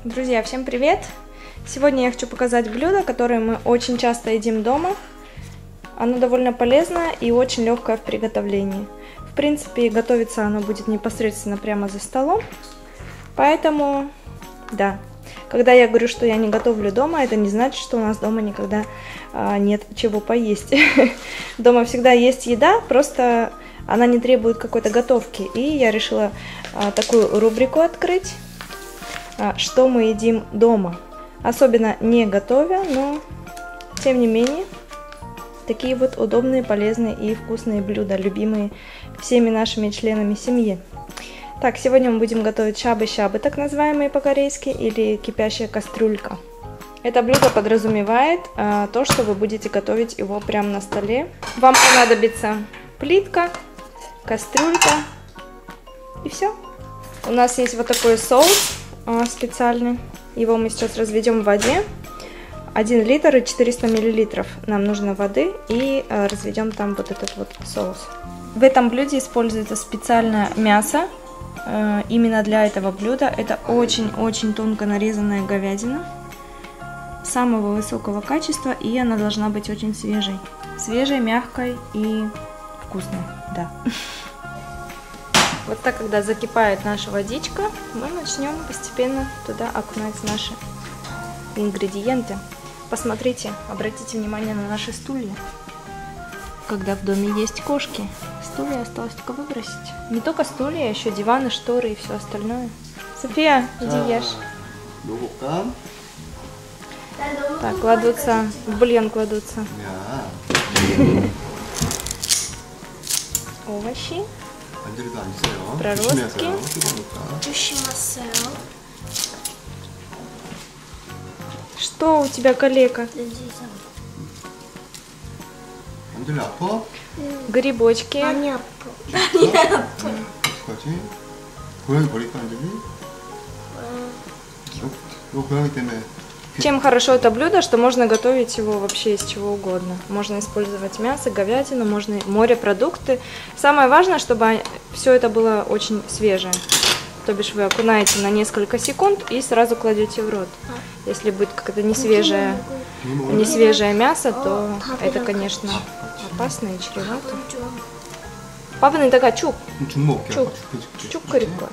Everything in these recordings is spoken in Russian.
Друзья, всем привет! Сегодня я хочу показать блюдо, которое мы очень часто едим дома. Оно довольно полезное и очень легкое в приготовлении. В принципе, готовиться оно будет непосредственно прямо за столом. Поэтому, да, когда я говорю, что я не готовлю дома, это не значит, что у нас дома никогда нет чего поесть. Дома всегда есть еда, просто она не требует какой-то готовки. И я решила такую рубрику открыть, что мы едим дома. Особенно не готовя, но тем не менее, такие вот удобные, полезные и вкусные блюда, любимые всеми нашими членами семьи. Так, сегодня мы будем готовить шабы-шабы, так называемые по-корейски, или кипящая кастрюлька. Это блюдо подразумевает то, что вы будете готовить его прямо на столе. Вам понадобится плитка, кастрюлька и все. У нас есть вот такой соус специальный. Его мы сейчас разведем в воде. 1 литр и 400 миллилитров нам нужно воды, и разведем там вот этот вот соус. В этом блюде используется специальное мясо. Именно для этого блюда это очень-очень тонко нарезанная говядина самого высокого качества, и она должна быть очень свежей. Свежей, мягкой и вкусной, да. Вот так, когда закипает наша водичка, мы начнем постепенно туда окунать наши ингредиенты. Посмотрите, обратите внимание на наши стулья. Когда в доме есть кошки, стулья осталось только выбросить. Не только стулья, еще диваны, шторы и все остальное. София, иди ешь. Так, кладутся, в бульон кладутся овощи, проростки. Что у тебя, коллега? Грибочки. Чем хорошо это блюдо, что можно готовить его вообще из чего угодно. Можно использовать мясо, говядину, можно морепродукты. Самое важное, чтобы все это было очень свежее. То бишь вы окунаете на несколько секунд и сразу кладете в рот. Если будет какое-то несвежее мясо, то это, конечно, опасно и чревато. Папа такая чук. Чук корякой.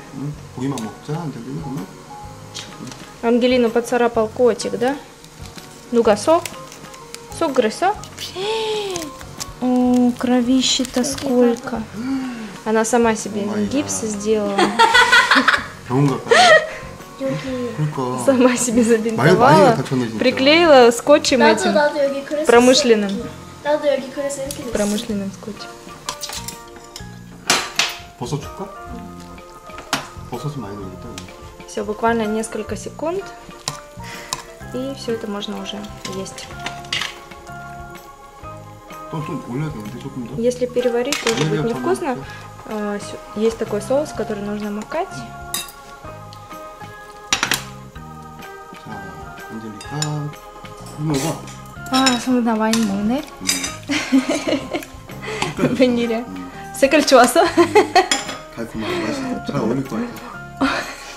Ангелину поцарапал котик, да? Ну-ка, сок. Сок грыза. О, кровище-то сколько. Она сама себе гипс сделала. Сама себе забинтовала, приклеила скотчем этим промышленным скотчем. Все, буквально несколько секунд, и все это можно уже есть. Если переварить, тоже будет невкусно. Есть такой соус, который нужно макать. 성훈아 와인 먹네. 웬일이야? 색깔 좋았어? 달콤하고 맛있어. 잘 어울릴 것 같아.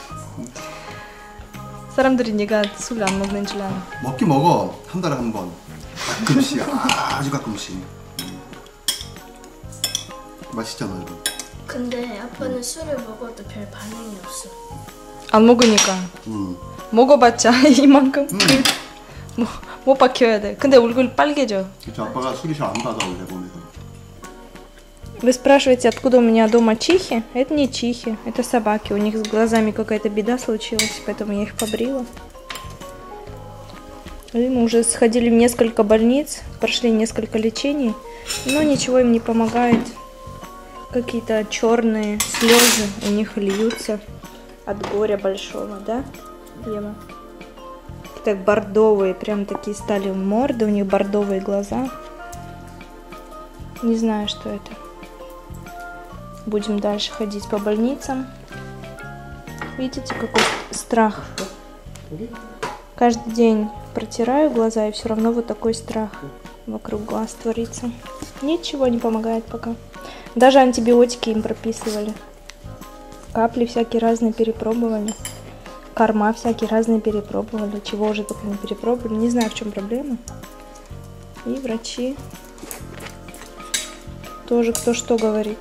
사람들이 네가 술 안 먹는 줄 알아. 먹긴 먹어. 한 달에 한 번. 가끔씩. 아주 가끔씩. 맛있잖아 이거. 근데 아빠는 술을 먹어도 별 반응이 없어. 안 먹으니까. 먹어봤자 이만큼. 못 박혀야 돼. 근데 얼굴 빨개져. 그쵸, 아빠가 술이 잘 안 받아 원래 몸에서. Вы спрашиваете, откуда у меня дома чихи? Это не чихи, это собаки. У них с глазами какая-то беда случилась, поэтому я их побрила. И мы уже сходили в несколько больниц, прошли несколько лечений, но ничего им не помогает. Какие-то черные слезы у них льются от горя большого, да, Ева? Так бордовые, прям такие стали морды, у них бордовые глаза. Не знаю, что это. Будем дальше ходить по больницам. Видите, какой страх. Каждый день протираю глаза, и все равно вот такой страх вокруг глаз творится. Ничего не помогает пока. Даже антибиотики им прописывали. Капли всякие разные перепробовали. корма всякие разные перепробовали, чего уже только не перепробовали. Не знаю, в чем проблема. И врачи тоже кто что говорит.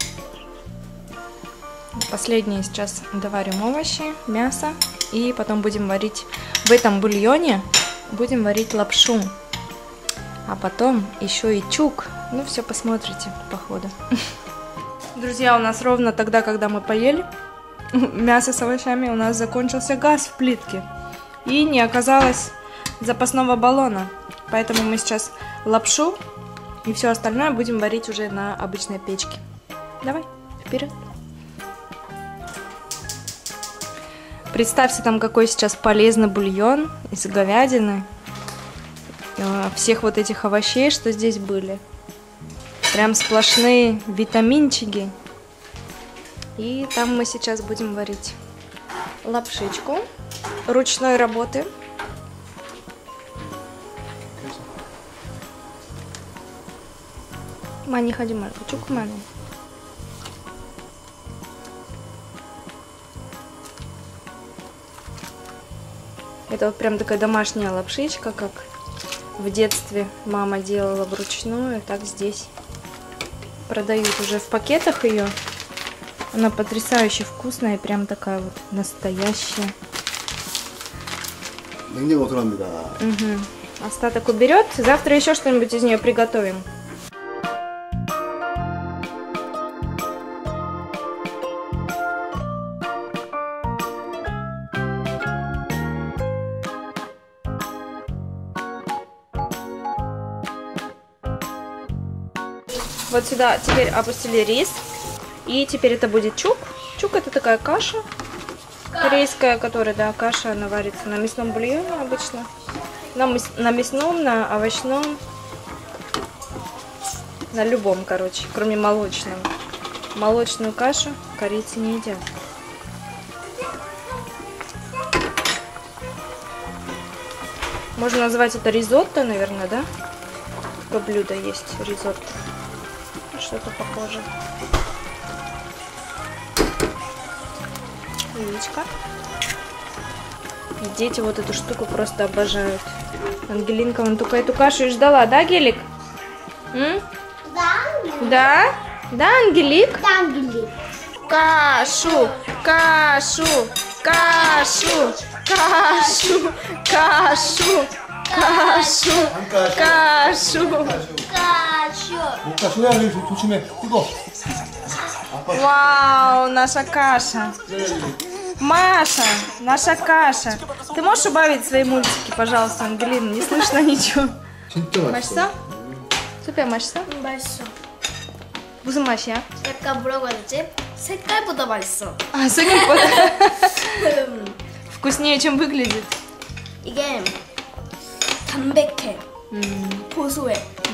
Последнее сейчас доварим овощи, мясо. И потом будем варить в этом бульоне, будем варить лапшу. А потом еще и чук. Ну, все посмотрите по ходу. Друзья, у нас ровно тогда, когда мы поели мясо с овощами, у нас закончился газ в плитке. И не оказалось запасного баллона. Поэтому мы сейчас лапшу и все остальное будем варить уже на обычной печке. Давай, вперед. Представьте там, какой сейчас полезный бульон из говядины. Всех вот этих овощей, что здесь были. Прям сплошные витаминчики. И там мы сейчас будем варить лапшичку ручной работы. Мани, ходи, Марко, чук, мани. Это вот прям такая домашняя лапшичка, как в детстве мама делала вручную. Так здесь продают уже в пакетах ее. Она потрясающе вкусная, прям такая вот настоящая. Угу. Остаток уберет. Завтра еще что-нибудь из нее приготовим. Вот сюда теперь опустили рис. И теперь это будет чук. Чук — это такая каша корейская, которая, да, каша, она варится на мясном бульоне обычно. На мясном, на овощном, на любом, короче, кроме молочного. Молочную кашу корейцы не едят. Можно назвать это ризотто, наверное, да? Такое блюдо есть, ризотто. Что-то похожее. Яичко. И дети вот эту штуку просто обожают. Ангелинка, вон только эту кашу и ждала, да, Гелик? М? Да? Да, Ангелик? Да, Ангелик. Кашу, кашу, кашу, кашу, кашу, кашу, кашу. Вау, наша каша. Маша, наша каша. Ты можешь убавить свои мультики, пожалуйста, Ангелина? Не слышно ничего. 맛있어? 소피야 맛있어? 맛있어. 무슨 맛이야? 약간 뭐라고 해야 되지? 색깔보다 맛있어. А, 색깔보다 вкуснее, чем выглядит. 이게 담백해. 고소해.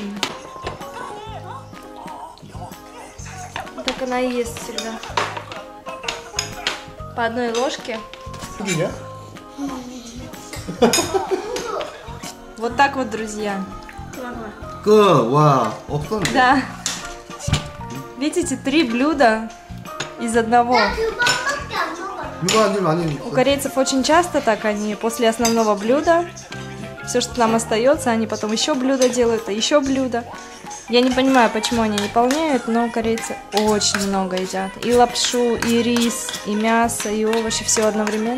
Так она и ест всегда. По одной ложке. Вот так вот, друзья. Да. Видите, 3 блюда из одного. У корейцев очень часто так, они после основного блюда, все, что нам остается, они потом еще блюдо делают, а еще блюдо. Я не понимаю, почему они не полняют, но корейцы очень много едят. И лапшу, и рис, и мясо, и овощи, все одновременно.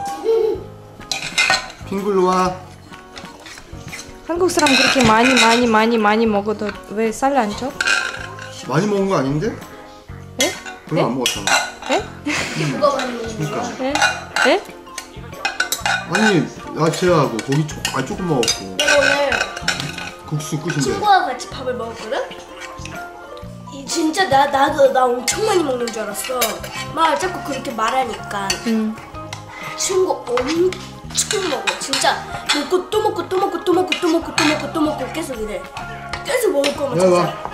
한국 사람 그렇게 많이 먹어도 왜 살 안 쪄? 많이 먹은 거 아닌데? 에? 별로 안 먹었잖아. 에? 누가 많이 먹는 그러니까. 에? 에? 아니 야채하고 고기 조금 먹었고 내가 오늘 국수 끝인데. 친구와 같이 밥을 먹었거든? 진짜 나도 엄청 많이 먹는 줄 알았어. 막 자꾸 그렇게 말하니까 친구 엄청 먹어. 진짜 먹고 또 먹고 또 먹고 또 먹고 또 먹고 또 먹고 또 먹고 계속 이래. 계속 먹을 거면 야, 진짜. 와.